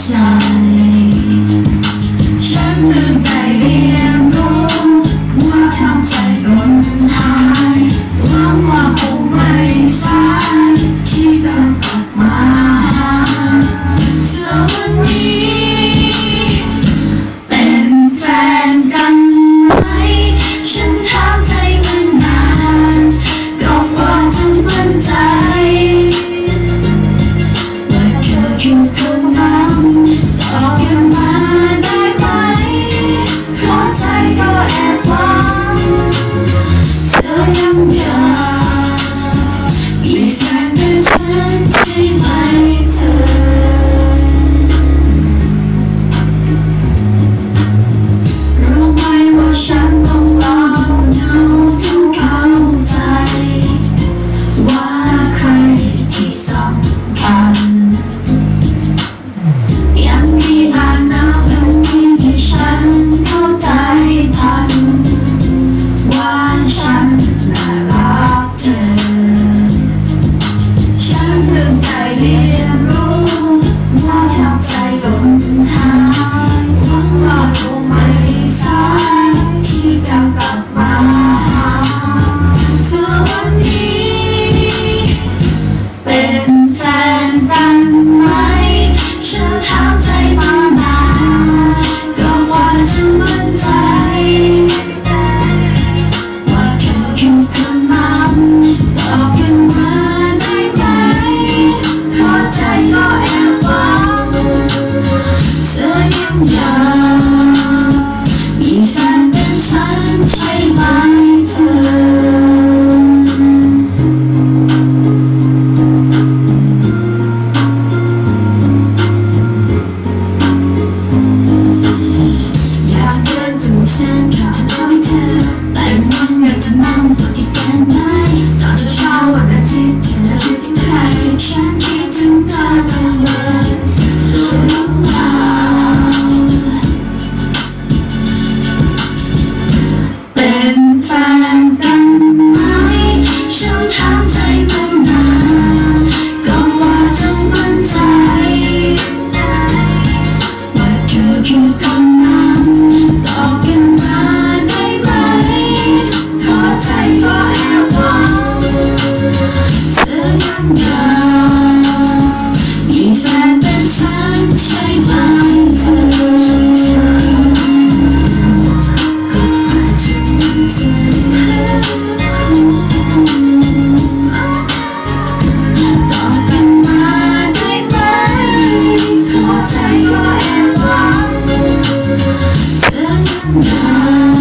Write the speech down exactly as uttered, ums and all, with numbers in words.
ใจฉันเพิ่งได้เรียนรู้ว่าทำใจหล่นหายหวังว่าคงไม่สายที่จะกลับมาหาเธอวันนี้เป็นแฟนกันไหมฉันถามใจมันนานก็ว่าจะมั่นใจว่าเธอคือคนนั้นตอบกันมาได้ไหมเพราะใจก็แอบหวังเธอยังอยากมีแฟนเป็นฉันใช่ไหมเธอรู้ไหมว่าฉันต้องรอเหงาถึงเข้าใจว่าใครที่สำคัญยังมีผ่านหนาวยังมีให้ฉันเข้าใจทันว่าฉันน่ารักเธอฉันเพิ่งได้เรียนรู้ว่าทำใจหล่นหายหวังว่าคงไม่สายที่จะกลับมาหาเธอวันนี้เป็นแฟนกันไหมฉันถามใจมานานก็ว่าจะมั่นใจว่าเธอคือคนนั้นตอบกันมาได้ไหมเพราะใจก็แอบหวังเธอยังอยากมีแฟนเป็นฉันใช่ไหมเธออยากจะเดินจูบฉันเข้าจะน้อยเธอแต่มันอยากจะนั่งตัวติดกันไหมตอนเช้าๆวันอาทิตย์ที่เราคิดถึงใครฉันคิดถึงเธอจังเลยรู้เปล่าเป็นแฟนกันไหมฉันถามใจมันนานก็ว่าจะมั่นใจว่าเธอคือคนนั้นตอบกันมาได้ไหมเพราะใจก็แอบหวังเธอยังอยากมีแฟนเป็นฉันใช่ไหมเธอก็อาจจะไม่เจอตอบกันมาได้ไหมเพราะใจก็แอบหวังเธอยังอยาก